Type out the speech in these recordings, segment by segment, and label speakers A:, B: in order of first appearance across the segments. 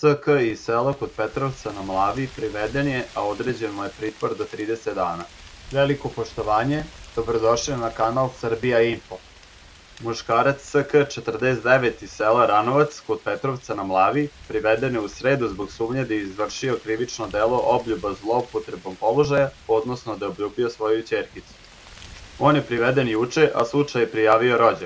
A: SK iz sela kod Petrovca na Mlavi priveden je, a određen mu je pritvor do 30 dana. Veliko poštovanje, dobrodošli na kanal Srbija Info. Muškarac SK 49 iz sela Ranovac kod Petrovca na Mlavi priveden je u sredu zbog sumnje da je izvršio krivično delo obljuba zloupotrebom položaja, odnosno da je obljubio svoju ćerkicu. On je priveden juče, a slučaj je prijavio rođak.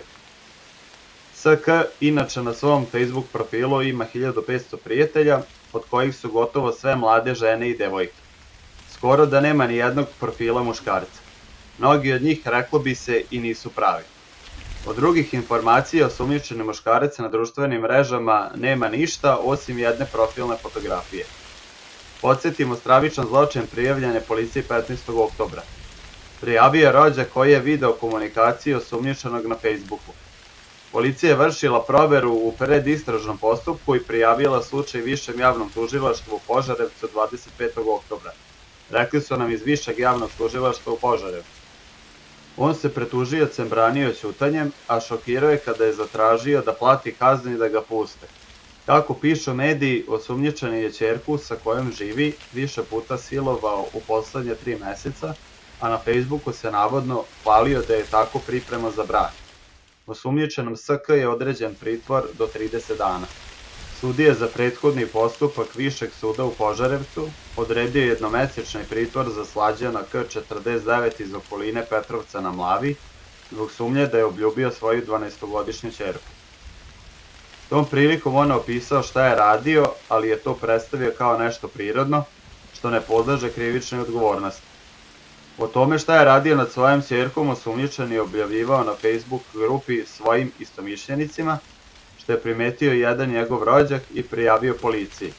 A: SK inače na svom Facebook profilu ima 1500 prijatelja, od kojih su gotovo sve mlade žene i devojke. Skoro da nema ni jednog profila muškarca. Mnogi od njih, reklo bi se, i nisu pravi. Od drugih informacija osumnjičeni muškarac na društvenim mrežama nema ništa osim jedne profilne fotografije. Podsjetimo, stravičan zločin prijavljen je policiji 15. oktobra. Prijavio je rođak koji je video komunikaciju osumnjičenog na Facebooku. Policija je vršila proveru u predistražnom postupku i prijavila slučaj Višem javnom tužilaštvu u Požarevcu 25. oktobra. Rekli su nam iz Višeg javnog tužilaštva u Požarevcu. On se pred tužiocem branio ćutanjem, a šokirao je kada je zatražio da plati kaznu i da ga puste. Kako pišu mediji, osumnjičeni je ćerku sa kojom živi više puta silovao u poslednje 3 meseca, a na Facebooku se navodno hvalio da je tako priprema za brak. Osumnjičenom SK je određen pritvor do 30 dana. Sudija za prethodni postupak Višeg suda u Požarevcu odredio jednomesečni pritvor za Slađana K49 iz okoline Petrovca na Mlavi zbog sumnje da je obljubio svoju 12-godišnju ćerku. Tom prilikom on je opisao šta je radio, ali je to predstavio kao nešto prirodno, što ne podleže krivičnoj odgovornosti. O tome šta je radio nad svojom ćerkom osumnjičen je objavljivao na Facebook grupi svojim istomišljenicima, što je primetio jedan njegov rođak i prijavio policiji.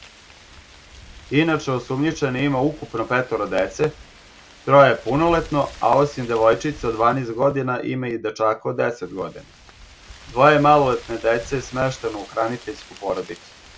A: Inače, osumnjičeni ima ukupno 5 dece, 3 je punoletno, a osim devojčice od 12 godina ima i dečaka od 10 godina. 2 maloletne dece je smešteno u hraniteljsku porodicu.